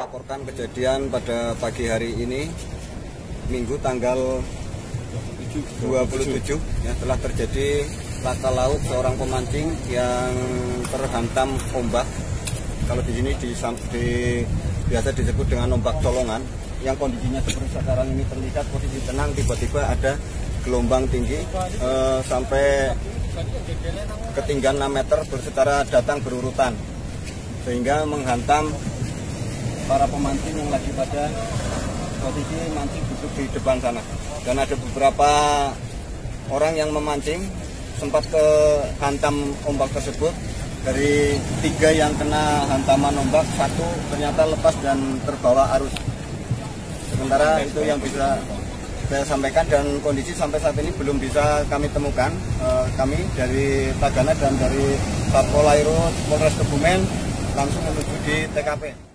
melaporkan kejadian pada pagi hari ini, Minggu tanggal 27 ya, telah terjadi laka laut seorang pemancing yang terhantam ombak. Kalau di sini biasa disebut dengan ombak colongan, yang kondisinya seperti sekarang ini terlihat posisi tenang, tiba-tiba ada gelombang tinggi sampai ketinggian 6 meter secara datang berurutan, sehingga menghantam para pemancing yang lagi pada posisi mancing duduk di depan sana. Dan ada beberapa orang yang memancing sempat kehantam ombak tersebut. Dari 3 yang kena hantaman ombak, 1 ternyata lepas dan terbawa arus. Sementara itu yang bisa saya sampaikan, dan kondisi sampai saat ini belum bisa kami temukan. Kami dari Tagana dan dari Satpol Airut Polres Kebumen langsung menuju di TKP.